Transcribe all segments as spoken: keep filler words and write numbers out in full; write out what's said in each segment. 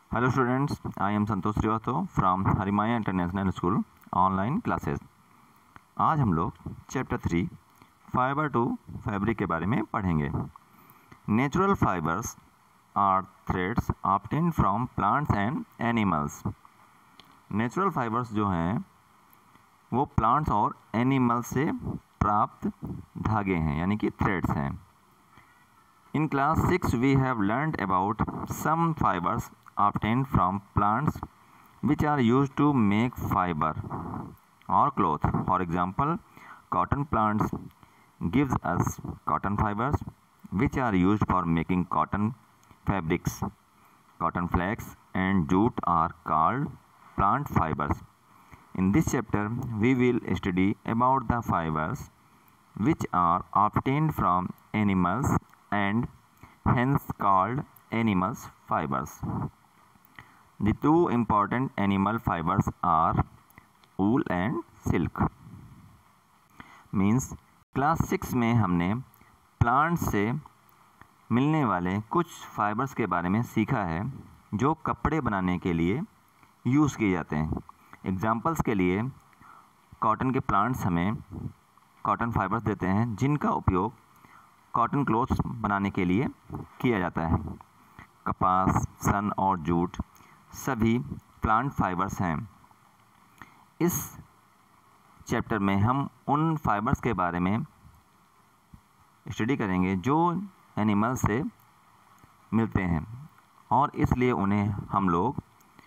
Hello students, I am Santosh Srivastava from Harimaya international school online classes. आज हम लोग chapter three fibre to fabric के बारे में पढ़ेंगे। Natural fibres are threads obtained from plants and animals. Natural fibres जो हैं वो प्लांट्स और एनिमल्स से प्राप्त धागे हैं, यानी कि थ्रेड्स हैं। In class six we have learned about some fibers obtained from plants which are used to make fiber or cloth. For example, cotton plants gives us cotton fibers which are used for making cotton fabrics. Cotton flax and jute are called plant fibers. In this chapter we will study about the fibers which are obtained from animals and hence called animals fibers. The two important animal fibers are wool and silk. Means class six में हमने plant से मिलने वाले कुछ fibres के बारे में सीखा है जो कपड़े बनाने के लिए यूज़ किए जाते हैं। एग्जाम्पल्स के लिए कॉटन के प्लांट्स हमें कॉटन फाइबर्स देते हैं जिनका उपयोग कॉटन क्लोथ्स बनाने के लिए किया जाता है। कपास, सन और जूट सभी प्लांट फाइबर्स हैं। इस चैप्टर में हम उन फाइबर्स के बारे में स्टडी करेंगे जो एनिमल से मिलते हैं और इसलिए उन्हें हम लोग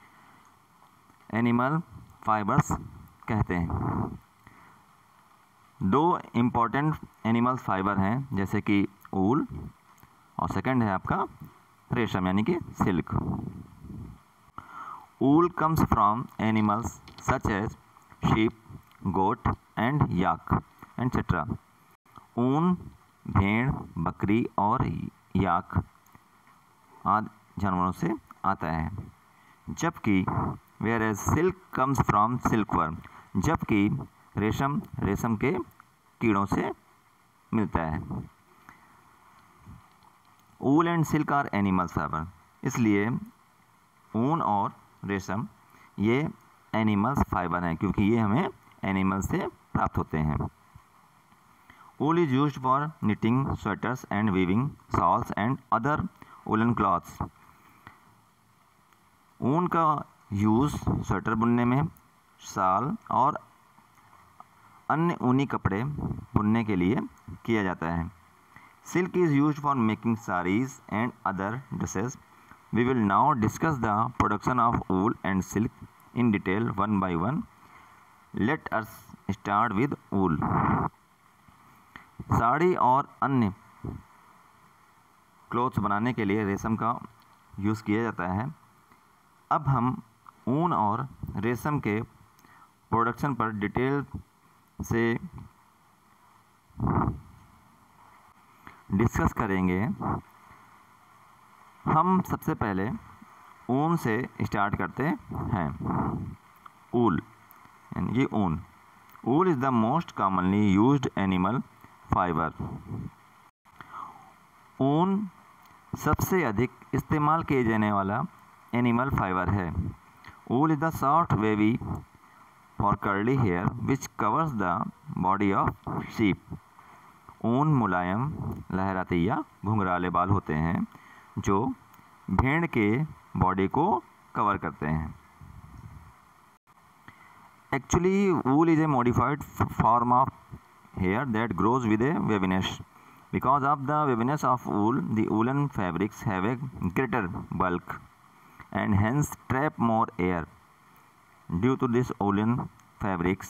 एनिमल फाइबर्स कहते हैं। दो इम्पॉर्टेंट एनिमल फाइबर हैं जैसे कि वूल और सेकंड है आपका रेशम यानी कि silk. Wool comes from animals such as sheep, goat and yak etcetera. ऊन भेड़, बकरी और याक आदि जानवरों से आता है। जबकि whereas silk comes from silkworm, जबकि रेशम रेशम के कीड़ों से मिलता है। Wool and silk are animal fibre, इसलिए ऊन और रेशम ये एनिमल्स फाइबर हैं क्योंकि ये हमें एनिमल से प्राप्त होते हैं। Wool is used for knitting sweaters and weaving shawls and other woollen clothes. ऊन का यूज़ स्वेटर बुनने में, शाल और अन्य ऊनी कपड़े बुनने के लिए किया जाता है। Silk is used for making saris and other dresses. We will now discuss the production of wool and silk in detail one by one. Let us start with wool. Sari और अन्य क्लोथ्स बनाने के लिए रेशम का यूज़ किया जाता है। अब हम ऊन और रेशम के प्रोडक्शन पर डिटेल से डिस्कस करेंगे। हम सबसे पहले ऊन से स्टार्ट करते हैं। वूल यानी कि ऊन। Wool is the most commonly used animal fibre. ऊन सबसे अधिक इस्तेमाल किए जाने वाला एनिमल फाइबर है। Wool is the soft wavy for curly hair which covers the body of sheep. ऊन मुलायम, लहराते या घुंघराले बाल होते हैं जो भेड़ के बॉडी को कवर करते हैं। Actually, wool is a modified form of hair that grows with a waviness. Because of the waviness of wool, the woolen fabrics have a greater bulk and hence trap more air. Due to this, woolen fabrics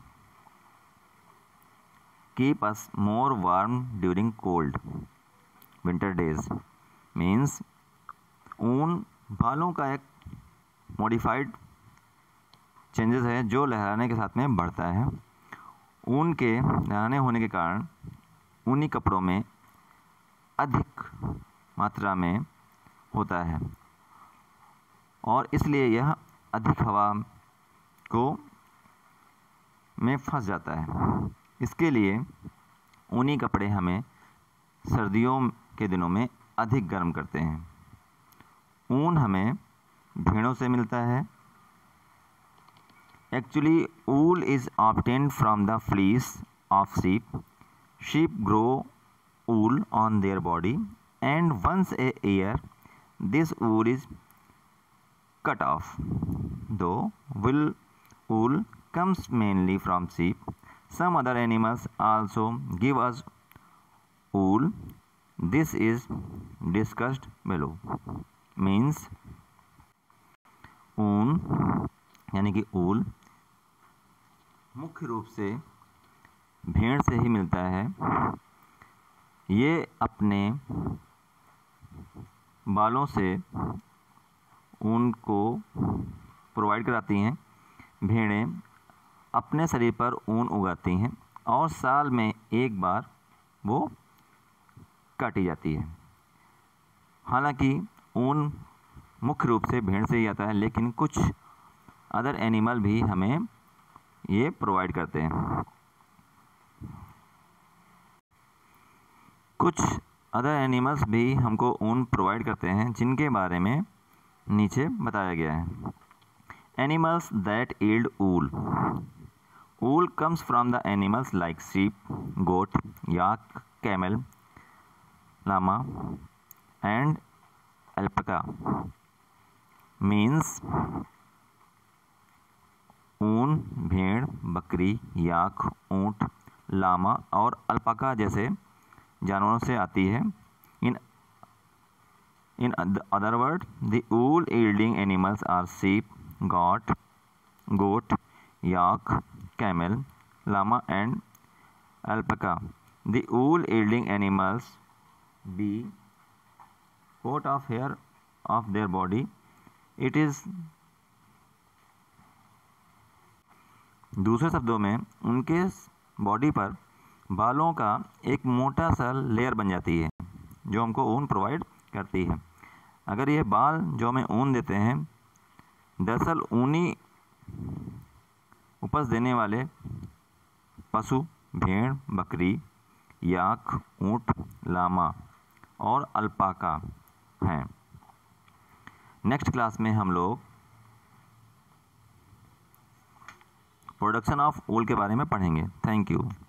keep us more warm during cold winter days. Means ऊन बालों का एक modified changes है जो लहराने के साथ में बढ़ता है। ऊन के लहराने होने के कारण ऊनी कपड़ों में अधिक मात्रा में होता है और इसलिए यह अधिक हवा को में फंस जाता है। इसके लिए ऊनी कपड़े हमें सर्दियों के दिनों में अधिक गर्म करते हैं। ऊन हमें भेड़ों से मिलता है। Actually wool is obtained from the fleece of sheep. Sheep grow wool on their body and once a year this wool is cut off. Though wool wool comes mainly from sheep, some other animals also give us wool. This is discussed below. Means ऊन यानी कि ऊल मुख्य रूप से भेड़ से ही मिलता है। ये अपने बालों से ऊन को प्रोवाइड कराती हैं। भेड़ें अपने शरीर पर ऊन उगाती हैं और साल में एक बार वो काटी जाती है। हालांकि ऊन मुख्य रूप से भेड़ से ही आता है, लेकिन कुछ अदर एनिमल भी हमें ये प्रोवाइड करते हैं। कुछ अदर एनिमल्स भी हमको ऊन प्रोवाइड करते हैं, जिनके बारे में नीचे बताया गया है। Animals that yield wool. Wool comes from the animals like sheep, goat, yak, camel, llama and alpaca. Means ऊन भेड़, बकरी, याक, ऊंट, लामा और अल्पाका जैसे जानवरों से आती है। इन In other words, the wool yielding animals are sheep, goat, goat, yak, camel, llama and alpaca. The wool yielding animals be coat of hair of their body. It is दूसरे शब्दों में उनके बॉडी पर बालों का एक मोटा सा लेयर बन जाती है जो हमको ऊन प्रोवाइड करती है। अगर ये बाल जो हमें ऊन देते हैं दरअसल ऊनी उपज देने वाले पशु भेड़, बकरी, याक, ऊंट, लामा और अल्पाका हैं। नेक्स्ट क्लास में हम लोग प्रोडक्शन ऑफ वूल के बारे में पढ़ेंगे। Thank you.